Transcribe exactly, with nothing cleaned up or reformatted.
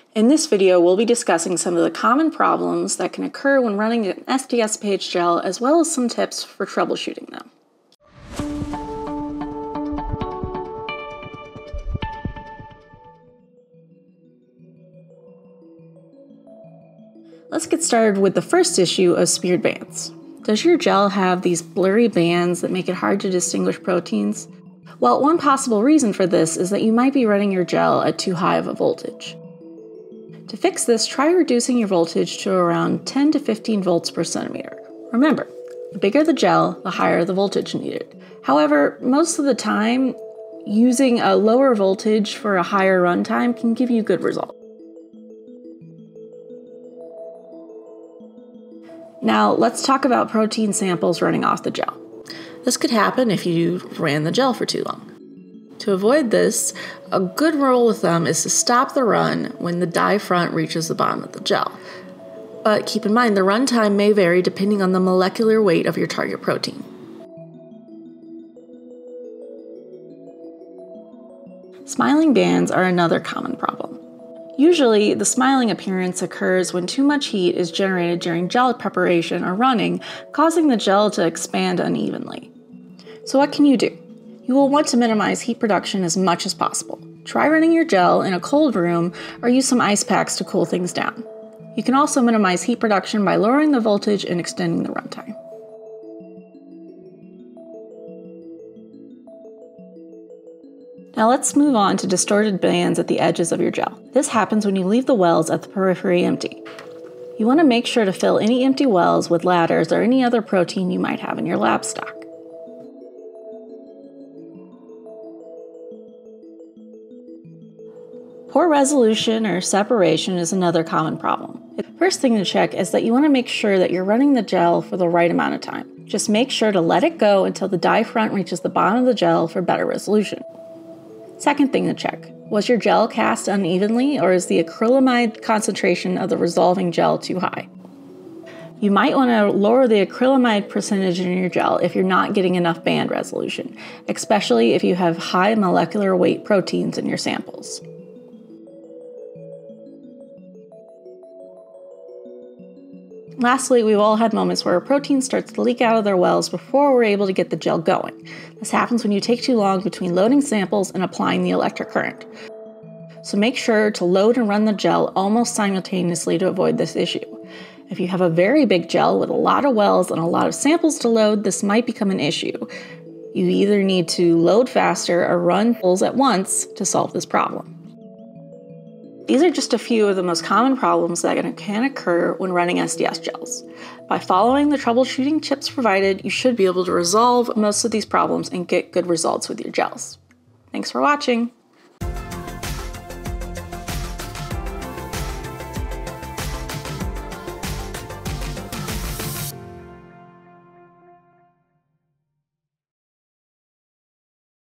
In this video, we'll be discussing some of the common problems that can occur when running an S D S-PAGE gel, as well as some tips for troubleshooting them. Let's get started with the first issue of smeared bands. Does your gel have these blurry bands that make it hard to distinguish proteins? Well, one possible reason for this is that you might be running your gel at too high of a voltage. To fix this, try reducing your voltage to around ten to fifteen volts per centimeter. Remember, the bigger the gel, the higher the voltage needed. However, most of the time, using a lower voltage for a higher runtime can give you good results. Now, let's talk about protein samples running off the gel. This could happen if you ran the gel for too long. To avoid this, a good rule of thumb is to stop the run when the dye front reaches the bottom of the gel. But keep in mind, the runtime may vary depending on the molecular weight of your target protein. Smiling bands are another common problem. Usually, the smiling appearance occurs when too much heat is generated during gel preparation or running, causing the gel to expand unevenly. So what can you do? You will want to minimize heat production as much as possible. Try running your gel in a cold room or use some ice packs to cool things down. You can also minimize heat production by lowering the voltage and extending the runtime. Now let's move on to distorted bands at the edges of your gel. This happens when you leave the wells at the periphery empty. You want to make sure to fill any empty wells with ladders or any other protein you might have in your lab stock. Poor resolution or separation is another common problem. The first thing to check is that you want to make sure that you're running the gel for the right amount of time. Just make sure to let it go until the dye front reaches the bottom of the gel for better resolution. Second thing to check, was your gel cast unevenly, or is the acrylamide concentration of the resolving gel too high? You might want to lower the acrylamide percentage in your gel if you're not getting enough band resolution, especially if you have high molecular weight proteins in your samples. Lastly, we've all had moments where a protein starts to leak out of their wells before we're able to get the gel going. This happens when you take too long between loading samples and applying the electric current. So make sure to load and run the gel almost simultaneously to avoid this issue. If you have a very big gel with a lot of wells and a lot of samples to load, this might become an issue. You either need to load faster or run pulls at once to solve this problem. These are just a few of the most common problems that can occur when running S D S gels. By following the troubleshooting tips provided, you should be able to resolve most of these problems and get good results with your gels. Thanks for watching.